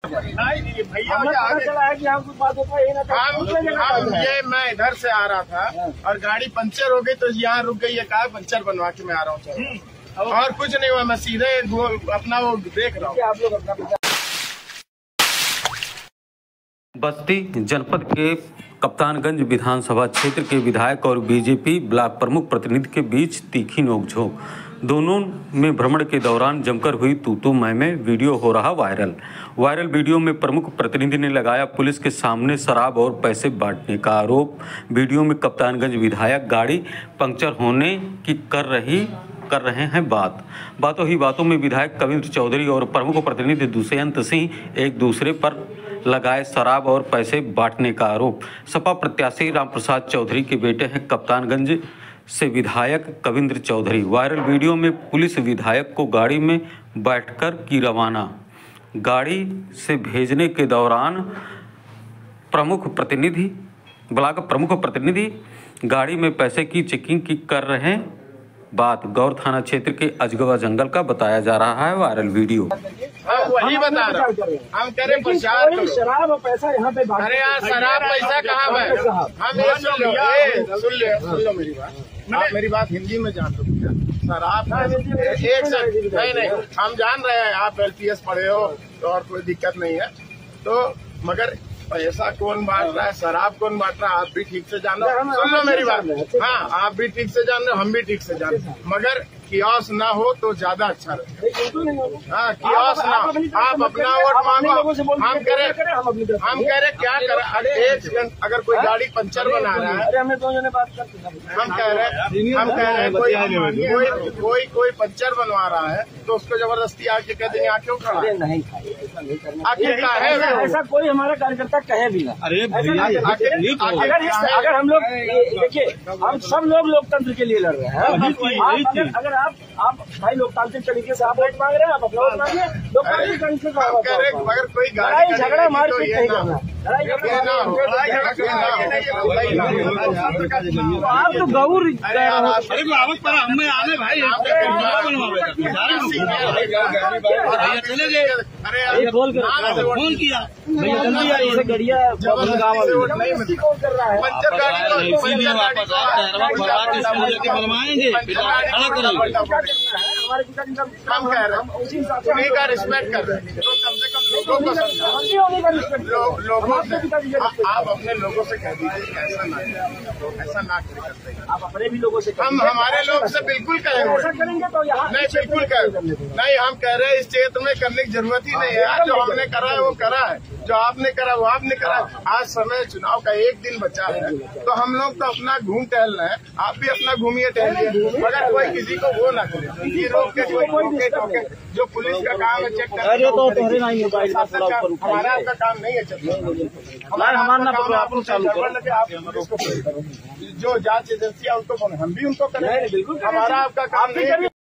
नहीं भैया चला है कि हम कुछ बात होता है। ये मैं इधर से आ रहा था और गाड़ी पंचर हो गई तो यहाँ रुक गई है। कहा पंचर बनवा के मैं आ रहा हूँ और कुछ नहीं हुआ। मैं सीधे अपना वो देख रहा हूँ। आप लोग अपना बस्ती जनपद के कप्तानगंज विधानसभा क्षेत्र के विधायक और बीजेपी ब्लॉक प्रमुख प्रतिनिधि के बीच तीखी नोकझोंक। दोनों में भ्रमण के दौरान जमकर हुई तू मैं वीडियो हो रहा वायरल वीडियो में प्रमुख प्रतिनिधि ने लगाया पुलिस के सामने शराब और पैसे बांटने का आरोप। वीडियो में कप्तानगंज विधायक गाड़ी पंक्चर होने की कर रहे हैं बातों ही बातों में विधायक कविंद्र चौधरी और प्रमुख प्रतिनिधि दुष्यंत सिंह एक दूसरे पर लगाए शराब और पैसे बांटने का आरोप। सपा प्रत्याशी रामप्रसाद चौधरी के बेटे हैं कप्तानगंज से विधायक कविंद्र चौधरी। वायरल वीडियो में पुलिस विधायक को गाड़ी में बैठकर की रवाना। गाड़ी से भेजने के दौरान ब्लॉक प्रमुख प्रतिनिधि गाड़ी में पैसे की चेकिंग की कर रहे हैं बात। गौर थाना क्षेत्र के अजगवा जंगल का बताया जा रहा है वायरल वीडियो। वही बता रहा हूँ। हम कह रहे प्रचार करो। शराब और पैसा यहाँ पे। अरे यार शराब पैसा कहाँ है? हम ये सुन लो मेरी बात। आप मेरी बात हिंदी में जान लो। शराब एक सेकंड नहीं हम जान रहे हैं आप LPS पढ़े हो तो और कोई दिक्कत नहीं है तो, मगर पैसा कौन बांट रहा है, शराब कौन बांट रहा है, आप भी ठीक से जान लो। सुन लो मेरी बात। हाँ आप भी ठीक से जान लो, हम भी ठीक से जान लो, मगर कियोस ना हो तो ज्यादा अच्छा रहे। हाँ कियोस ना, आप अपना वोट मांगो। हम कह रहे क्या कर। अरे एक सेकंड, अगर कोई गाड़ी पंचर बना रहा है, हम कह रहे कोई पंचर बनवा रहा है तो उसको जबरदस्ती आके कह देंगे आके खड़ा नहीं आखिर का है ऐसा कोई हमारा कार्यकर्ता कहे भी ना। अरे अगर हम लोग देखिए हम सब लोग लोकतंत्र के लिए लड़ रहे हैं। अगर आप भाई लोकतांत्रिक तरीके से आप वोट मांग रहे हैं, आप अपना वोट मांगिए लोकतांत्रिक तरीके से। मगर कोई लड़ाई झगड़ा मारपीट नहीं करना। आप तो गौर फोन किया गड़िया कर रहा है। हम कह रहे हैं उन्हीं का रिस्पेक्ट कर रहे हैं तो कम से कम लोगों को समझाओ। लोगों से आप अपने लोगों से कह दीजिए ऐसा ना करते। आप अपने भी लोगों से हम हमारे लोग से बिल्कुल कहेंगे ऐसा करेंगे तो यहाँ नहीं, बिल्कुल नहीं। हम कह रहे हैं इस क्षेत्र में करने की जरूरत ही नहीं है। जो हमने करा है वो करा है, जो आपने करा वो आपने करा। आज समय चुनाव का एक दिन बचा है तो हम लोग तो अपना घूम टहल रहे हैं, आप भी अपना घूमिए टहलिए, मगर कोई किसी को वो ना करे। ये रोक के कोई टोके जो पुलिस का काम है चेक करना, हमारा आपका काम नहीं है। जो जांच एजेंसियां उनको हम भी उनको करें, हमारा आपका काम नहीं है।